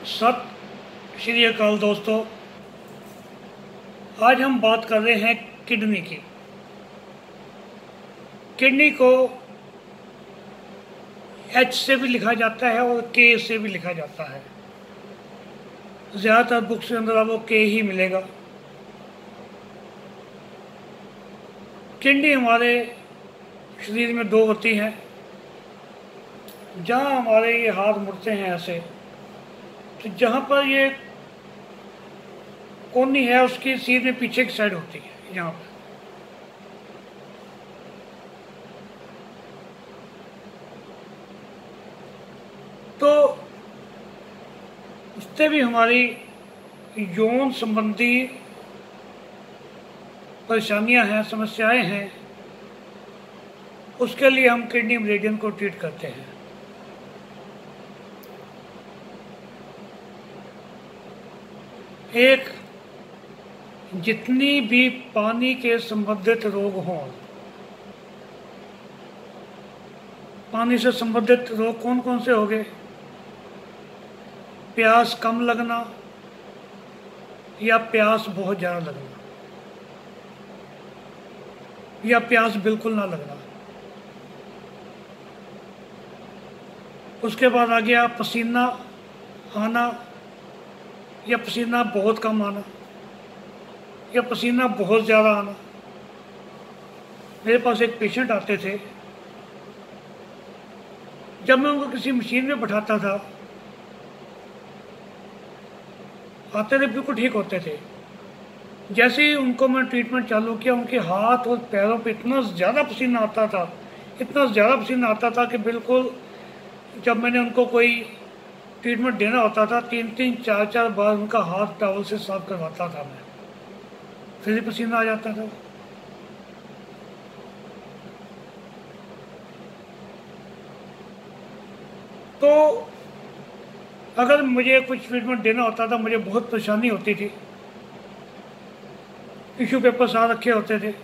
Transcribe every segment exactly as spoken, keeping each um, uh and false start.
सत श्री अकाल दोस्तों, आज हम बात कर रहे हैं किडनी की। किडनी को एच से भी लिखा जाता है और के से भी लिखा जाता है। ज़्यादातर बुक्स के अंदर आपको के ही मिलेगा। किडनी हमारे शरीर में दो होती हैं। जहाँ हमारे ये हाथ मुड़ते हैं ऐसे, तो जहाँ पर ये कोनी है उसकी सीधे पीछे की साइड होती है। यहाँ पर तो उससे भी हमारी यौन संबंधी परेशानियां हैं, समस्याएं हैं, उसके लिए हम किडनी मेरिडियन को ट्रीट करते हैं। एक जितनी भी पानी के संबंधित रोग हों, पानी से संबंधित रोग कौन कौन से हो गए? प्यास कम लगना या प्यास बहुत ज़्यादा लगना या प्यास बिल्कुल ना लगना। उसके बाद आ गया पसीना आना या पसीना बहुत कम आना या पसीना बहुत ज़्यादा आना। मेरे पास एक पेशेंट आते थे, जब मैं उनको किसी मशीन में बैठाता था, आते थे बिल्कुल ठीक होते थे। जैसे ही उनको मैं ट्रीटमेंट चालू किया, उनके हाथ और पैरों पे इतना ज़्यादा पसीना आता था, इतना ज़्यादा पसीना आता था कि बिल्कुल जब मैंने उनको कोई ट्रीटमेंट देना होता था, तीन तीन चार चार बार उनका हाथ टॉवल से साफ करवाता था मैं, फिर ही पसीना आ जाता था। तो अगर मुझे कुछ ट्रीटमेंट देना होता था, मुझे बहुत परेशानी होती थी। टिश्यू पेपर साथ रखे होते थे,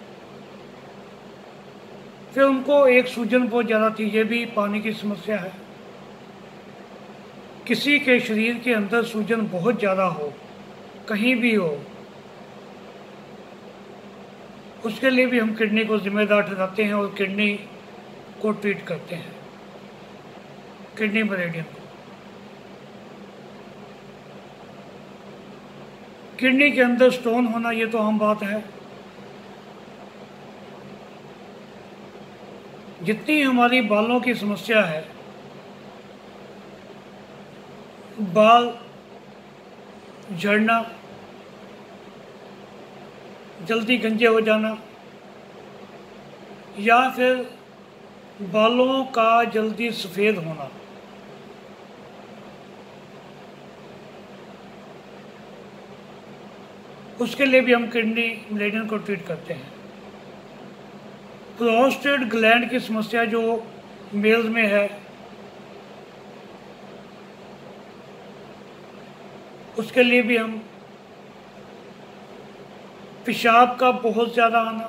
फिर उनको एक सूजन बहुत ज़्यादा थी। ये भी पानी की समस्या है। किसी के शरीर के अंदर सूजन बहुत ज़्यादा हो, कहीं भी हो, उसके लिए भी हम किडनी को जिम्मेदार ठहराते हैं और किडनी को ट्रीट करते हैं, किडनी मेरिडियन को। किडनी के अंदर स्टोन होना ये तो आम बात है। जितनी हमारी बालों की समस्या है, बाल झड़ना, जल्दी गंजे हो जाना या फिर बालों का जल्दी सफ़ेद होना, उसके लिए भी हम किडनी मेरिडियन को ट्रीट करते हैं। प्रोस्टेट ग्लैंड की समस्या जो मेल्स में है, उसके लिए भी हम पेशाब का बहुत ज़्यादा आना,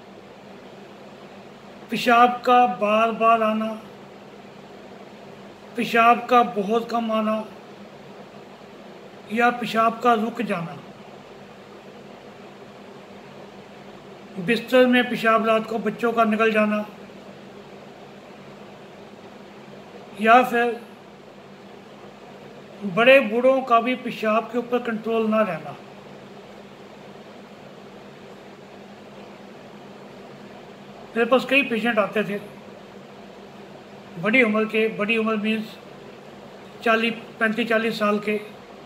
पेशाब का बार बार आना, पेशाब का बहुत कम आना या पेशाब का रुक जाना, बिस्तर में पेशाब रात को बच्चों का निकल जाना, या फिर बड़े बूढ़ों का भी पेशाब के ऊपर कंट्रोल ना रहना। मेरे पास कई पेशेंट आते थे, बड़ी उम्र के, बड़ी उम्र मीन्स चालीस पैंतीस चालीस साल के,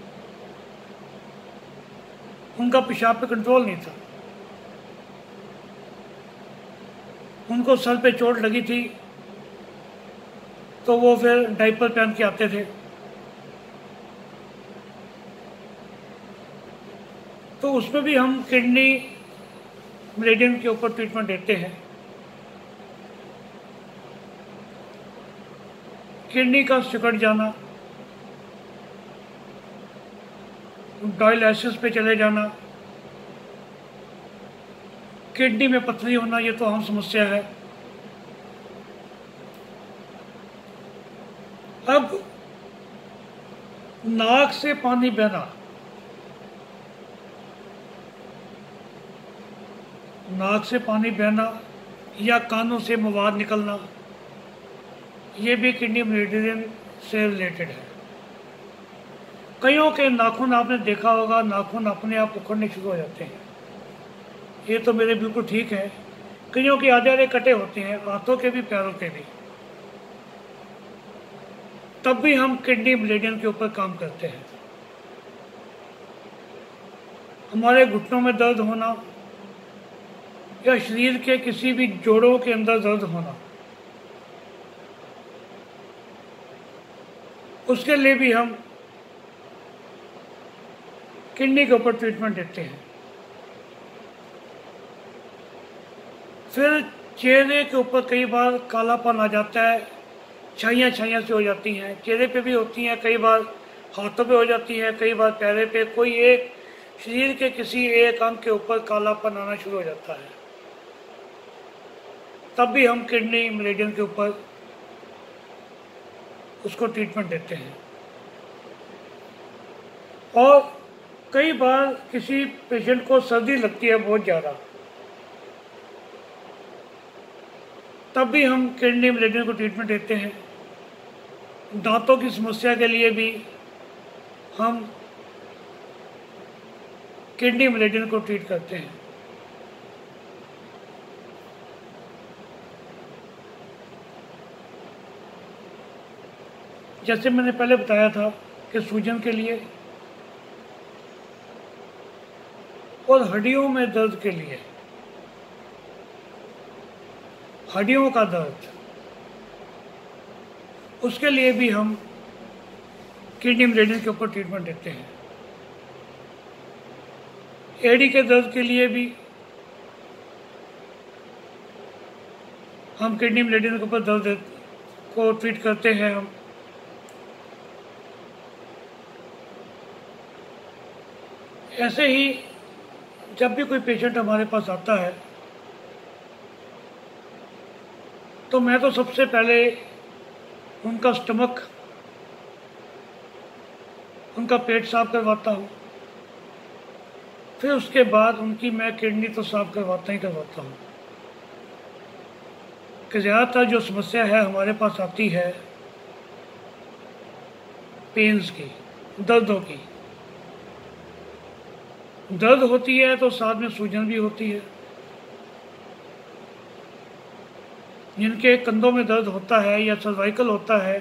उनका पेशाब पे कंट्रोल नहीं था। उनको सर पे चोट लगी थी तो वो फिर डायपर पहन के आते थे। तो उसमें भी हम किडनी मेरिडियन के ऊपर ट्रीटमेंट देते हैं। किडनी का सिकुड़ जाना, डायलिसिस पे चले जाना, किडनी में पथरी होना, ये तो आम समस्या है। अब नाक से पानी बहना, नाक से पानी बहना या कानों से मवाद निकलना, ये भी किडनी मेडिसिन से रिलेटेड है। कईयों के नाखून आपने देखा होगा, नाखून अपने आप उखड़ने शुरू हो जाते हैं। ये तो मेरे बिल्कुल ठीक है। कईयों के आधे आधे कटे होते हैं, हाथों के भी पैरों के भी। तब भी हम किडनी मेडिसिन के ऊपर काम करते हैं। हमारे घुटनों में दर्द होना या शरीर के किसी भी जोड़ों के अंदर दर्द होना, उसके लिए भी हम किडनी के ऊपर ट्रीटमेंट देते हैं। फिर चेहरे के ऊपर कई बार कालापन आ जाता है, छाइयाँ छाइयाँ से हो जाती हैं, चेहरे पे भी होती हैं, कई बार हाथों पे हो जाती हैं, कई बार पैरे पे, कोई एक शरीर के किसी एक अंग के ऊपर कालापन आना शुरू हो जाता है। तब भी हम किडनी मेडिसिन के ऊपर उसको ट्रीटमेंट देते हैं। और कई बार किसी पेशेंट को सर्दी लगती है बहुत ज़्यादा, तब भी हम किडनी मेडिसिन को ट्रीटमेंट देते हैं। दांतों की समस्या के लिए भी हम किडनी मेडिसिन को ट्रीट करते हैं। जैसे मैंने पहले बताया था कि सूजन के लिए और हड्डियों में दर्द के लिए, हड्डियों का दर्द, उसके लिए भी हम किडनी मेडिसिन के ऊपर ट्रीटमेंट देते हैं। एड़ी के दर्द के लिए भी हम किडनी मेडिसिन के ऊपर दर्द को ट्रीट करते हैं। हम ऐसे ही जब भी कोई पेशेंट हमारे पास आता है तो मैं तो सबसे पहले उनका स्टमक, उनका पेट साफ करवाता हूँ। फिर उसके बाद उनकी मैं किडनी तो साफ करवाता ही करवाता हूँ। कि ज़्यादातर जो समस्या है हमारे पास आती है पेन्स की, दर्दों की। दर्द होती है तो साथ में सूजन भी होती है। जिनके कंधों में दर्द होता है या सर्वाइकल होता है,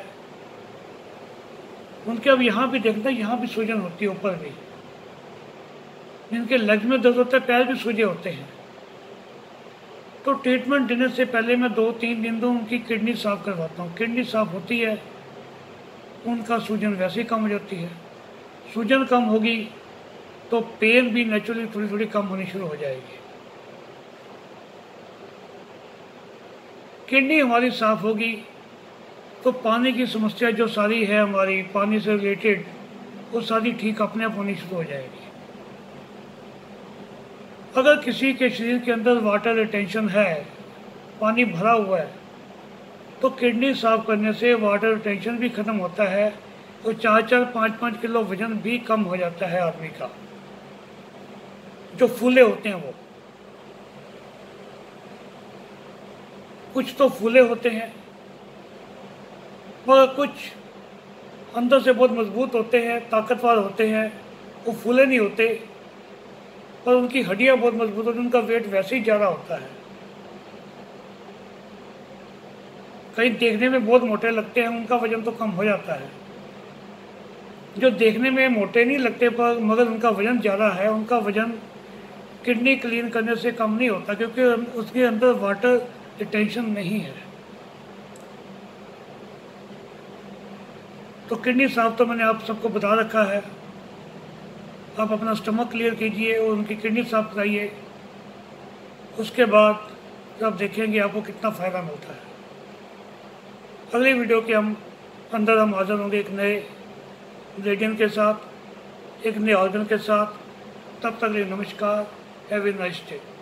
उनके अब यहाँ भी देखना, यहाँ भी सूजन होती है, ऊपर भी। जिनके लेग में दर्द होता है, पैर भी सूजे होते हैं। तो ट्रीटमेंट देने से पहले मैं दो तीन दिन तो उनकी किडनी साफ करवाता हूँ। किडनी साफ होती है, उनका सूजन वैसे ही कम हो जाती है। सूजन कम होगी तो पेन भी नेचुरली थोड़ी थोड़ी कम होनी शुरू हो जाएगी। किडनी हमारी साफ होगी तो पानी की समस्या जो सारी है हमारी, पानी से रिलेटेड, वो सारी ठीक अपने आप होनी शुरू हो जाएगी। अगर किसी के शरीर के अंदर वाटर रिटेंशन है, पानी भरा हुआ है, तो किडनी साफ करने से वाटर रिटेंशन भी खत्म होता है और चार चार पाँच पाँच किलो वजन भी कम हो जाता है आदमी का। जो फूले होते हैं, वो कुछ तो फूले होते हैं मगर कुछ अंदर से बहुत मजबूत होते हैं, ताकतवर होते हैं। वो फूले नहीं होते पर उनकी हड्डियां बहुत मजबूत होती हैं, उनका वेट वैसे ही ज़्यादा होता है। कहीं देखने में बहुत मोटे लगते हैं, उनका वजन तो कम हो जाता है। जो देखने में मोटे नहीं लगते पर मगर उनका वजन ज़्यादा है, उनका वजन किडनी क्लीन करने से कम नहीं होता, क्योंकि उसके अंदर वाटर रिटेंशन नहीं है। तो किडनी साफ तो मैंने आप सबको बता रखा है। आप अपना स्टमक क्लियर कीजिए और उनकी किडनी साफ कराइए। उसके बाद आप देखेंगे आपको कितना फ़ायदा मिलता है। अगली वीडियो के हम अंदर हम हाजिर होंगे एक नए रेडियन के साथ, एक नए ऑर्गन के साथ। तब तक लिए नमस्कार। Have a nice day.